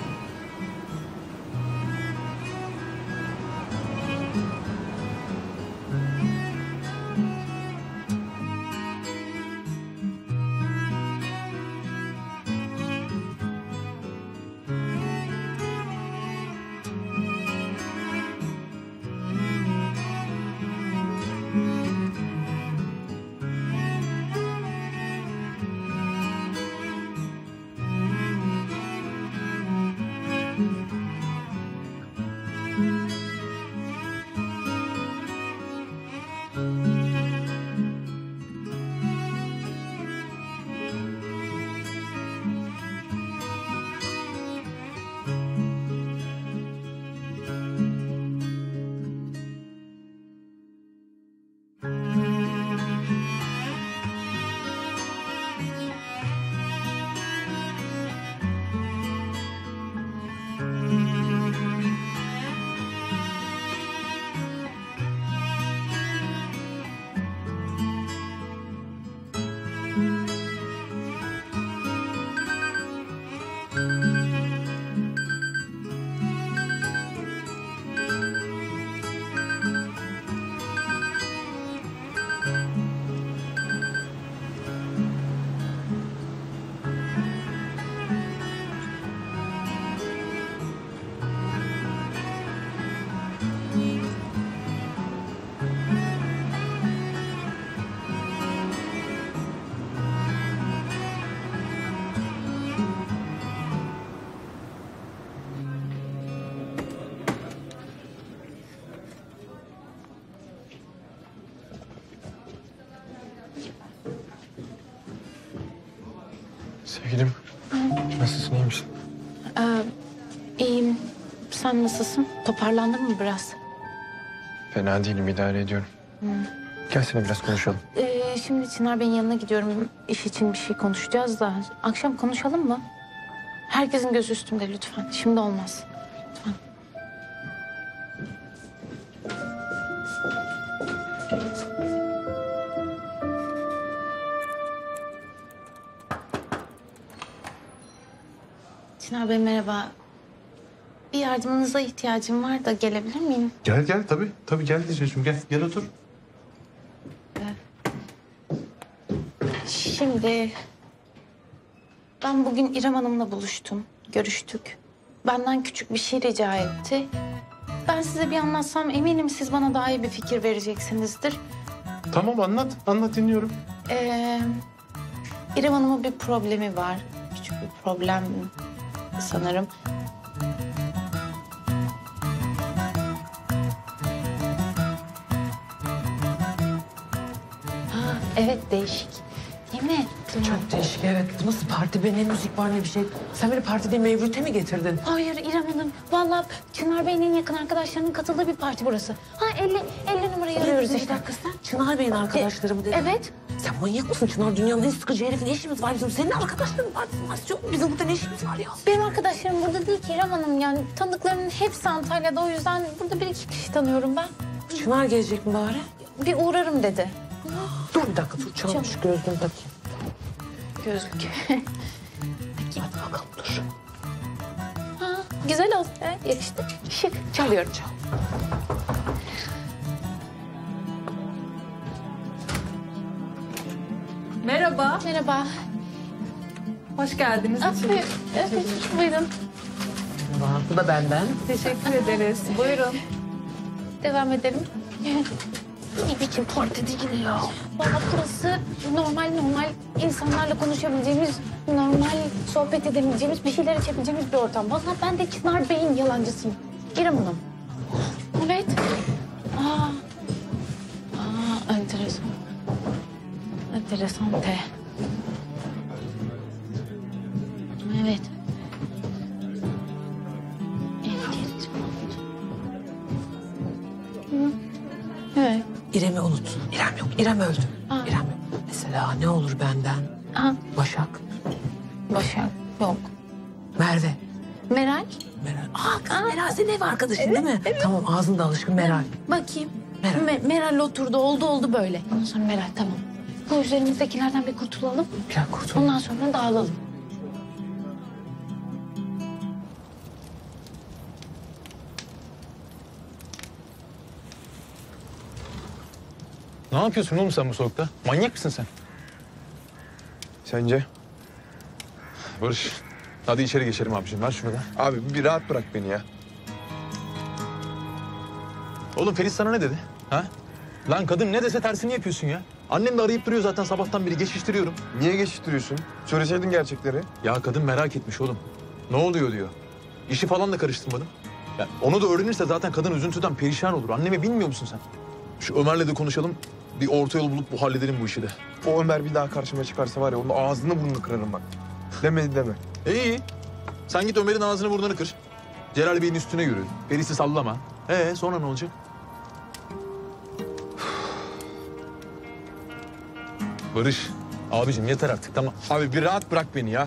Sevgilim, nasılsın, iyi misin? Ee, iyiyim. Sen nasılsın? Toparlandın mı biraz? Fena değilim, idare ediyorum. Hı. Gelsene biraz konuşalım. Ee, şimdi Çınar Bey'in yanına gidiyorum. İş için bir şey konuşacağız da. Akşam konuşalım mı? Herkesin gözü üstümde lütfen. Şimdi olmaz. Lütfen. Çınar Bey merhaba. Bir yardımınıza ihtiyacım var da gelebilir miyim? Gel gel tabii. Tabii gel Dicle'cim gel. Gel otur. Şimdi ben bugün İrem Hanım'la buluştum, görüştük. Benden küçük bir şey rica etti. Ben size bir anlatsam eminim siz bana daha iyi bir fikir vereceksinizdir. Tamam anlat. Anlat dinliyorum. Ee, İrem Hanım'ın bir problemi var. Küçük bir problem sanırım. Ha, evet değişik. Değil mi? Çok değişik evet. Bu nasıl parti be? Ne müzik var ne bir şey. Sen beni partide Mevlüt'e mi getirdin? Hayır İrem Hanım. Vallahi Çınar Bey'in en yakın arkadaşlarının katıldığı bir parti burası. Ha elli, elli numarayı arıyoruz Bir işte. dakika sen Çınar Bey'in arkadaşları mı dedin? Evet. Sen manyak mısın Çınar? Dünyanın en sıkıcı herif. Ne işimiz var bizim? Senin arkadaşların partisi var. Yok bizim burada ne işimiz var ya? Benim arkadaşlarım burada değil ki İrem Hanım. Yani tanıdıklarımın hepsi Antalya'da. O yüzden burada bir iki kişi tanıyorum ben. Çınar gelecek mi bari? Bir uğrarım dedi. Dur bir dakika dur. Çalmış şu gözlüğünü takayım. Gözlük. Hadi bakalım dur. Ha, güzel oldu. He, yakıştı. Şık. Çalıyorum. Çal. Merhaba. Merhaba. Hoş geldiniz. Evet, evet, buyurun. Merhaba, bu da benden. Teşekkür ederiz. Buyurun. Devam edelim. Ne biçim parti değil ya. Valla burası normal normal insanlarla konuşabileceğimiz, normal sohbet edebileceğimiz, bir şeyler içebileceğimiz bir ortam. Valla ben de Çınar Bey'in yalancısıyım. İrem Hanım. Evet. Aa. Aa, enteresan. Enteresan te. Evet. Hı. Evet. İrem'i unut. İrem yok. İrem öldü. Aa. İrem yok. Mesela ne olur benden? Aha. Başak. Başak. Yok. Merve. Meral. Meral. Aa kız Meral senin ev arkadaşın değil mi? Evet. Tamam ağzında alışkın Meral. Bakayım. Meral. Me- Meral oturdu, oldu oldu böyle. Ondan sonra Meral tamam. Bu üzerimizdekilerden bir kurtulalım. Biraz kurtulalım. Ondan sonra dağılalım. Ne yapıyorsun oğlum sen bu soğukta? Manyak mısın sen? Sence? Barış, hadi içeri geçelim abiciğim. Ver şunu da. Abi bir rahat bırak beni ya. Oğlum Ferit sana ne dedi? Ha? Lan kadın ne dese tersini yapıyorsun ya. Annem de arayıp duruyor zaten sabahtan beri geçiştiriyorum. Niye geçiştiriyorsun? Söyleseydin gerçekleri. Ya kadın merak etmiş oğlum. Ne oluyor diyor. İşi falan da karıştırmadım. Ya onu da öğrenirse zaten kadın üzüntüden perişan olur. Annemi bilmiyor musun sen? Şu Ömer'le de konuşalım. Bir orta yol bulup bu halledelim bu işi de. O Ömer bir daha karşıma çıkarsa var ya onun ağzını burnunu kırarım bak. Demedi deme. E, iyi. Sen git Ömer'in ağzını burnunu kır. Celal Bey'in üstüne yürü. Ferit'i sallama. Ee sonra ne olacak? Barış, abicim yeter artık tamam. Abi bir rahat bırak beni ya.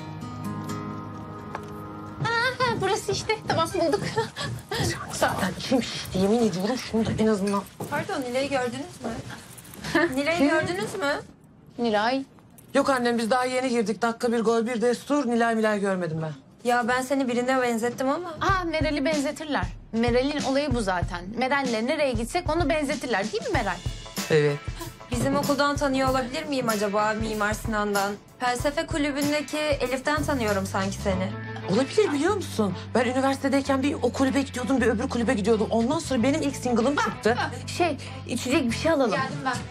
Ha, burası işte. Tamam bulduk. Zaten kim şişti yemin ediyorum şunu da en azından. Pardon, Nilay'ı gördünüz mü? Nilay'ı gördünüz mü? Nilay. Yok annem biz daha yeni girdik. Dakika bir gol bir destur. Nilay Milay görmedim ben. Ya ben seni birine benzettim ama. Aa Meral'i benzetirler. Meral'in olayı bu zaten. Meral'le nereye gitsek onu benzetirler değil mi Meral? Evet. Bizim okuldan tanıyor olabilir miyim acaba Mimar Sinan'dan? Felsefe kulübündeki Elif'ten tanıyorum sanki seni. Olabilir biliyor musun? Ben üniversitedeyken bir o kulübe gidiyordum, bir öbür kulübe gidiyordum. Ondan sonra benim ilk single'ım çıktı. Şey, içecek bir şey alalım. Geldim ben.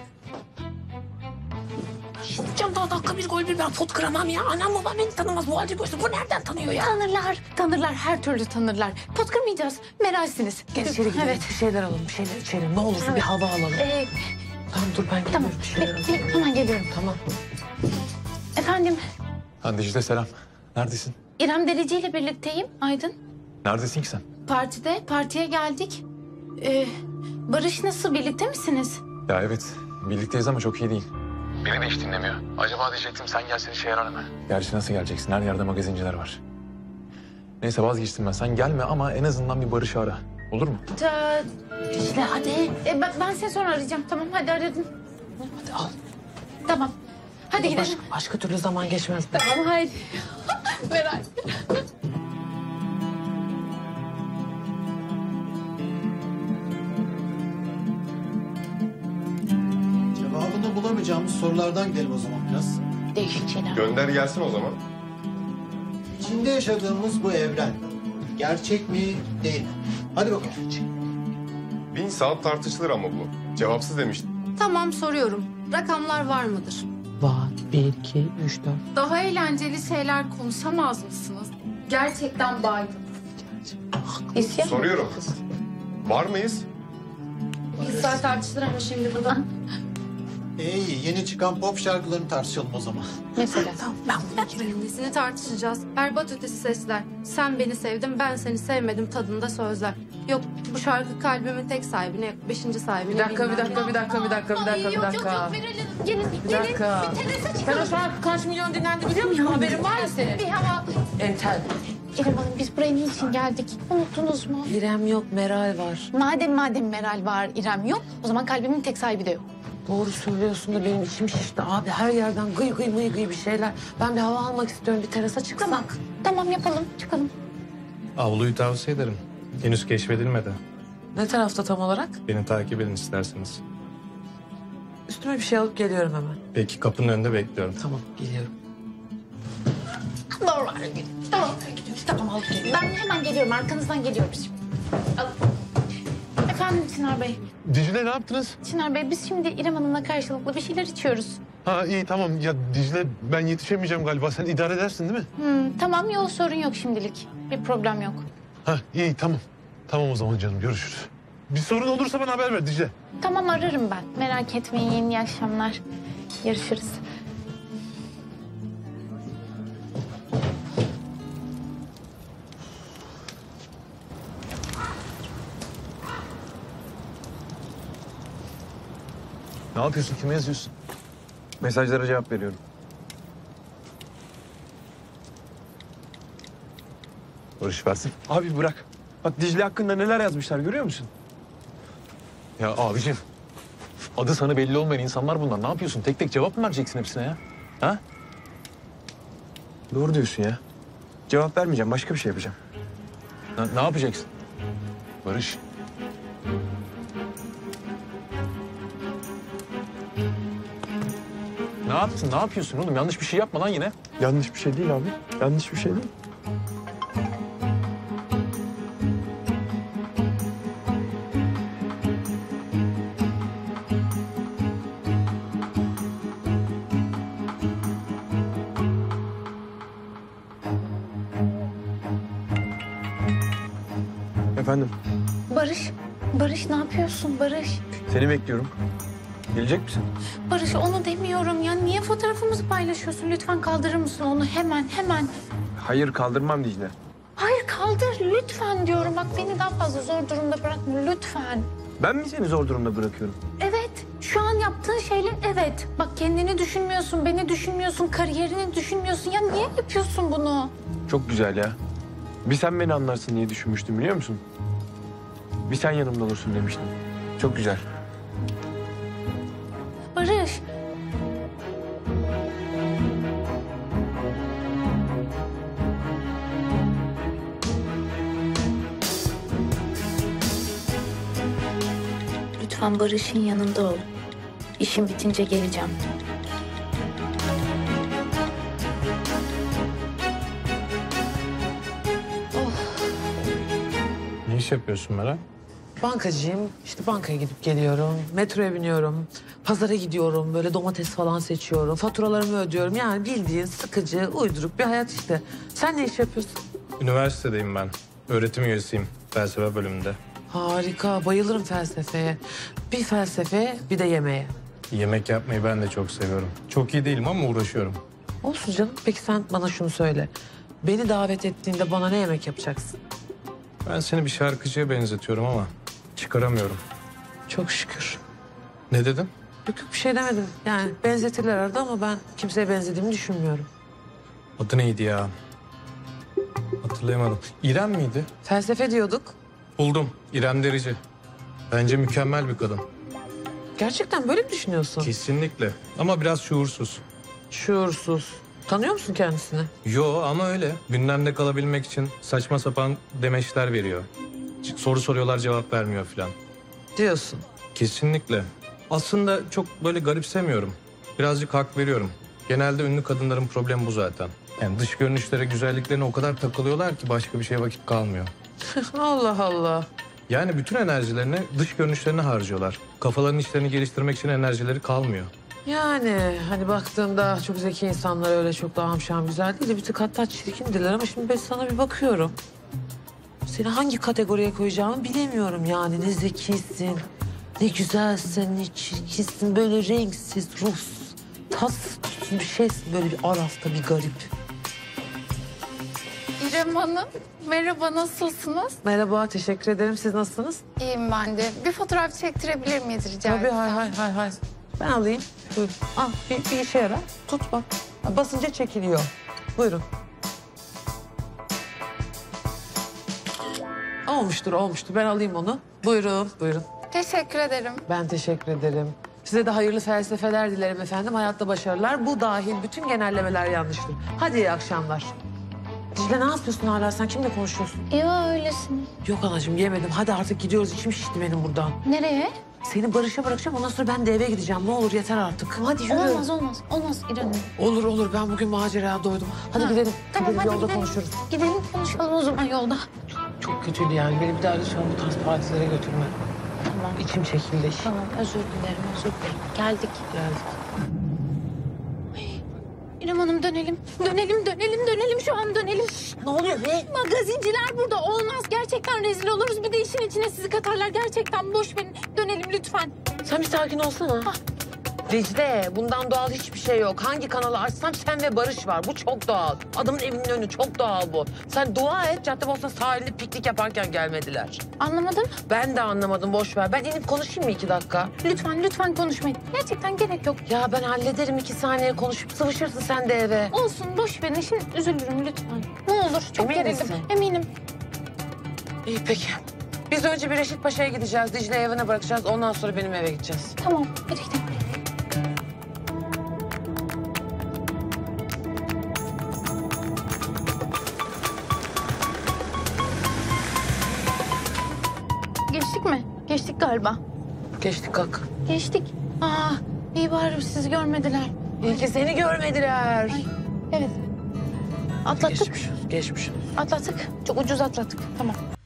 Gideceğim daha dakika bir gol bir ben pot kıramam ya. Anam babam beni tanımaz. Bu halde görsün. Bu nereden tanıyor ya? Tanırlar, tanırlar. Her türlü tanırlar. Pot kırmayacağız. Meral'siniz. Gel içeri gidelim. Evet. Bir şeyler alalım, bir şeyler içelim. Ne olursun Evet. bir hava alalım. Ee, Tamam dur ben geliyorum. tamam. Bir şeyler Be- alalım. be- hemen geliyorum. Tamam. Efendim, Ha Dicle selam. Neredesin? İrem Derici ile birlikteyim. Aydın. Neredesin ki sen? Partide, partiye geldik. Ee, Barış nasıl? Birlikte misiniz? Ya evet, birlikteyiz ama çok iyi değil. Beni de hiç dinlemiyor. Acaba diyecektim sen gelsin işe yarar mı? Gerçi nasıl geleceksin? Her yerde magazinciler var. Neyse vazgeçtim ben. Sen gelme ama en azından bir Barış'ı ara. Olur mu? Ta, işte hadi. Ee, ben, ben seni sonra arayacağım. Tamam hadi aradım. Hadi al. Tamam. Hadi gidelim. Başka, başka türlü zaman geçmez. Tamam haydi. Meral. Cevabını bulamayacağımız sorulardan gidelim o zaman biraz. Değişik şeyler. Gönder gelsin o zaman. İçinde yaşadığımız bu evren gerçek mi değil mi? Hadi bakalım. Bin saat tartışılır ama bu. Cevapsız demiştim. Tamam soruyorum. Rakamlar var mıdır? Var. Bir, iki, üç, dört. Daha eğlenceli şeyler konuşamaz mısınız? Gerçekten baydım. İsyan. Soruyorum. Var mıyız? Bir saat tartışılır ama şimdi burada. İyi, yeni çıkan pop şarkılarını tartışalım o zaman. Mesela. Nesini tartışacağız? Berbat ötesi sesler. Sen beni sevdin, ben seni sevmedim tadında sözler. Yok bu şarkı kalbimin tek sahibine, yok beşinci sahibine. Bir dakika, bir bilmem. dakika, bir dakika, bir dakika, bir dakika, bir Yok, yok, dakika. yok, Meral Hanım. Gelin, Bir gelin. dakika. Bir tenese Sen çıkalım. o şarkı kaç milyon dinlendi biliyor musun? Haberin var mı senin? Bir hava. Entel. İrem Hanım biz buraya niçin geldik? Unuttunuz mu? İrem yok, Meral var. Madem madem Meral var, İrem yok. O zaman kalbimin tek sahibi de yok. Doğru söylüyorsun da benim içim şişti abi. Her yerden gıy gıy mıy gıy bir şeyler. Ben bir hava almak istiyorum. Bir terasa çıksak. Tamam. Tamam yapalım, çıkalım. Avluyu tavsiye ederim. Henüz keşfedilmedi. Ne tarafta tam olarak? Beni takip edin isterseniz. üstüme bir şey alıp geliyorum hemen. Peki kapının önünde bekliyorum. Tamam geliyorum. Doğru. Tamam. Tamam alıp geliyorum. Ben hemen geliyorum. Arkanızdan geliyorum şimdi. Al. Efendim Çınar Bey. Dicle ne yaptınız? Çınar Bey biz şimdi İrem Hanım'la karşılıklı bir şeyler içiyoruz. Ha iyi tamam. Ya Dicle ben yetişemeyeceğim galiba. Sen idare edersin değil mi? Hmm, tamam yok sorun yok şimdilik. Bir problem yok. Ha iyi tamam. Tamam o zaman canım görüşürüz. Bir sorun olursa bana haber ver Dicle. Tamam ararım ben. Merak etmeyin. İyi akşamlar. Görüşürüz. Ne yapıyorsun? Kime yazıyorsun? Mesajlara cevap veriyorum. Barış versin. Abi bırak. Bak Dicle hakkında neler yazmışlar görüyor musun? Ya abicim, adı sana belli olmayan insanlar bunlar. Ne yapıyorsun? Tek tek cevap mı vereceksin hepsine ya? Ha? Doğru diyorsun ya. Cevap vermeyeceğim. Başka bir şey yapacağım. Ne, ne yapacaksın? Barış. Ne yaptın? Ne yapıyorsun oğlum? Yanlış bir şey yapma lan yine. Yanlış bir şey değil abi. Yanlış bir şey değil. Efendim, Barış. Barış ne yapıyorsun Barış? seni bekliyorum. Gelecek misin? Barış onu demiyorum ya. Niye fotoğrafımızı paylaşıyorsun? Lütfen kaldırır mısın onu hemen hemen. Hayır, kaldırmam Dicle. Hayır kaldır lütfen diyorum. Bak beni daha fazla zor durumda bırakma lütfen. Ben mi seni zor durumda bırakıyorum? Evet şu an yaptığın şeyler evet. Bak kendini düşünmüyorsun, beni düşünmüyorsun, kariyerini düşünmüyorsun. Ya niye yapıyorsun bunu? Çok güzel ya. Bir sen beni anlarsın diye düşünmüştüm biliyor musun? Bir sen yanımda olursun demiştim. Çok güzel. Barış. Lütfen Barış'ın yanında ol. İşim bitince geleceğim. Ne iş yapıyorsun Meral? Bankacıyım. İşte bankaya gidip geliyorum. Metroya biniyorum. Pazara gidiyorum. Böyle domates falan seçiyorum. Faturalarımı ödüyorum. Yani bildiğin sıkıcı, uyduruk bir hayat işte. Sen ne iş yapıyorsun? Üniversitedeyim ben. Öğretim üyesiyim. Felsefe bölümünde. Harika. Bayılırım felsefeye. Bir felsefe, bir de yemeğe. Yemek yapmayı ben de çok seviyorum. Çok iyi değilim ama uğraşıyorum. Olsun canım. Peki sen bana şunu söyle. Beni davet ettiğinde bana ne yemek yapacaksın? Ben seni bir şarkıcıya benzetiyorum ama çıkaramıyorum. Çok şükür. Ne dedin? Yok yok bir şey demedim. Yani benzetirler arada ama ben kimseye benzediğimi düşünmüyorum. Adı neydi ya? Hatırlayamadım. İrem miydi? Felsefe diyorduk. Buldum. İrem Derici. Bence mükemmel bir kadın. Gerçekten böyle mi düşünüyorsun? Kesinlikle. Ama biraz şuursuz. Şuursuz. Tanıyor musun kendisini? Yo ama öyle. Gündemde kalabilmek için saçma sapan demeçler veriyor. Soru soruyorlar cevap vermiyor falan. Diyorsun. Kesinlikle. Aslında çok böyle garipsemiyorum. Birazcık hak veriyorum. Genelde ünlü kadınların problemi bu zaten. Yani dış görünüşlere, güzelliklerine o kadar takılıyorlar ki başka bir şeye vakit kalmıyor. Allah Allah. Yani bütün enerjilerini dış görünüşlerine harcıyorlar. Kafalarının işlerini geliştirmek için enerjileri kalmıyor. Yani hani baktığımda çok zeki insanlar öyle çok da amşam güzel değil de bir tık hatta çirkindiler ama şimdi ben sana bir bakıyorum. Seni hangi kategoriye koyacağımı bilemiyorum yani. Ne zekisin, ne güzelsin, ne çirkinsin. Böyle renksiz, ruhsuz, tatsız bir şeysin. Böyle bir arafta bir garip. İrem Hanım merhaba nasılsınız? Merhaba, teşekkür ederim. Siz nasılsınız? İyiyim ben de. Bir fotoğraf çektirebilir miyiz rica Tabii, etsem? hay hay hay hay. Ben alayım. Buyurun. Al, bir, bir işe yarar. Tut bak. Basınca çekiliyor. Buyurun. Olmuştur, olmuştur. Ben alayım onu. Buyurun, buyurun. Teşekkür ederim. Ben teşekkür ederim. Size de hayırlı felsefeler dilerim efendim. Hayatta başarılar. Bu dahil bütün genellemeler yanlıştır. Hadi iyi akşamlar. Dicle ne yapıyorsun hala sen? Kimle konuşuyorsun? Ya öylesin. Yok anacığım yemedim. Hadi artık gidiyoruz. İçim şişti benim buradan. Nereye? Seni Barış'a bırakacağım. Ondan sonra ben de eve gideceğim. Ne olur yeter artık. Hadi yürü. Olmaz olmaz. Olmaz İrem. Olur olur. Ben bugün maceraya doydum. Hadi Ha, gidelim. Tamam Gidelim, hadi yolda gidelim. konuşuruz. Gidelim konuşalım o zaman yolda. Çok kötüydü yani. Beni bir daha lütfen bu tarz partilere götürme. Tamam. İçim çekildi. Tamam özür dilerim özür dilerim. Geldik. Geldik. İrem Hanım dönelim. Dönelim dönelim dönelim şu an dönelim. Ne oluyor be? Magazinciler burada olmaz. Gerçekten rezil oluruz. Bir de işin içine sizi katarlar. Gerçekten boş verin. Dönelim lütfen. Sen bir sakin olsana. Dicle, bundan doğal hiçbir şey yok. Hangi kanalı açsam sen ve Barış var. Bu çok doğal. Adamın evinin önü çok doğal bu. Sen dua et, Caddebosna sahilde piknik yaparken gelmediler. Anlamadım. Ben de anlamadım, boş ver. Ben inip konuşayım mı iki dakika? Lütfen lütfen konuşmayın. Gerçekten gerek yok. Ya ben hallederim iki saniye konuşup sıvışırsın sen de eve. Olsun boş verin. Şimdi üzülürüm lütfen. Ne olur çok Emin gerildim. misin? Eminim. İyi peki. Biz önce bir Reşit Paşa'ya gideceğiz. Dicle'yi evine bırakacağız. Ondan sonra benim eve gideceğiz. Tamam. Hadi gidelim. Geçtik mi? Geçtik galiba. Geçtik kalk. Geçtik. Aa, iyi bari sizi görmediler. İyi ki seni görmediler. Ay, evet. Atlattık. Geçmiş olsun. Geçmiş olsun. Atlattık. Çok ucuz atlattık. Tamam.